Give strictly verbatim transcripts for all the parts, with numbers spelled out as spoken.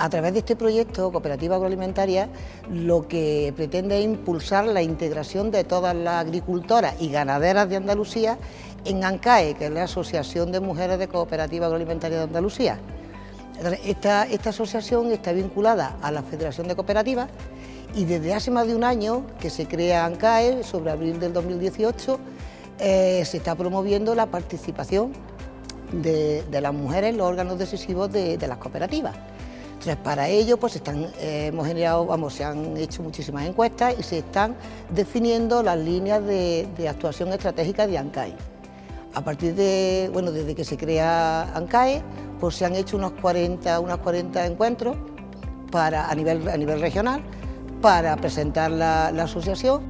A través de este proyecto, Cooperativa Agroalimentaria, lo que pretende es impulsar la integración de todas las agricultoras y ganaderas de Andalucía en ANCAE, que es la Asociación de Mujeres de Cooperativa Agroalimentaria de Andalucía. Esta, esta asociación está vinculada a la Federación de Cooperativas y desde hace más de un año que se crea ANCAE, sobre abril del dos mil dieciocho, eh, se está promoviendo la participación de, de las mujeres en los órganos decisivos de, de las cooperativas. Entonces, para ello, pues están, eh, hemos generado, vamos, se han hecho muchísimas encuestas y se están definiendo las líneas de, de actuación estratégica de ANCAE. A partir de, bueno, desde que se crea ANCAE, pues se han hecho unos cuarenta, unos cuarenta encuentros para, a, nivel, a nivel regional para presentar la, la asociación.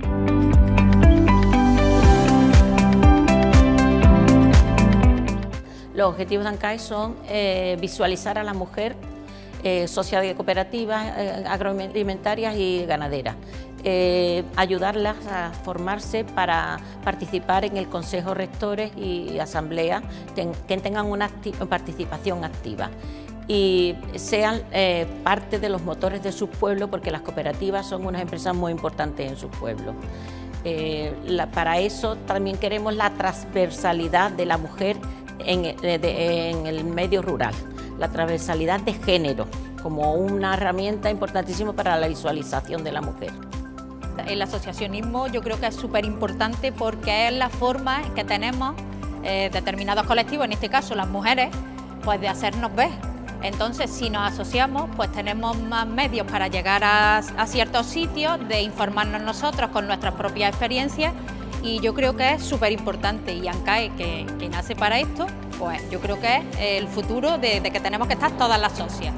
Los objetivos de ANCAE son eh, visualizar a la mujer Eh, socia de cooperativas eh, agroalimentarias y ganaderas, eh, ayudarlas a formarse para participar en el Consejo Rectores y Asambleas, ten, que tengan una acti participación activa y sean eh, parte de los motores de sus pueblos, porque las cooperativas son unas empresas muy importantes en sus pueblos. Eh, la, para eso también queremos la transversalidad de la mujer en, de, de, en el medio rural, la transversalidad de género como una herramienta importantísima para la visualización de la mujer. El asociacionismo yo creo que es súper importante porque es la forma que tenemos eh, determinados colectivos, en este caso las mujeres, pues de hacernos ver. Entonces, si nos asociamos, pues tenemos más medios para llegar a, a ciertos sitios, de informarnos nosotros con nuestras propias experiencias, y yo creo que es súper importante. Y ANCAE, que, que nace para esto, pues yo creo que es el futuro de, de que tenemos que estar todas las socias.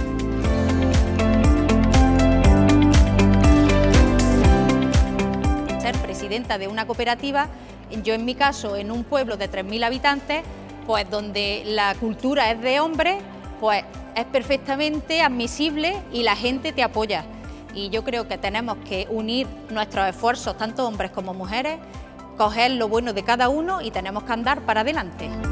Ser presidenta de una cooperativa, yo en mi caso, en un pueblo de tres mil habitantes, pues donde la cultura es de hombres, pues es perfectamente admisible y la gente te apoya. Y yo creo que tenemos que unir nuestros esfuerzos, tanto hombres como mujeres, coger lo bueno de cada uno y tenemos que andar para adelante.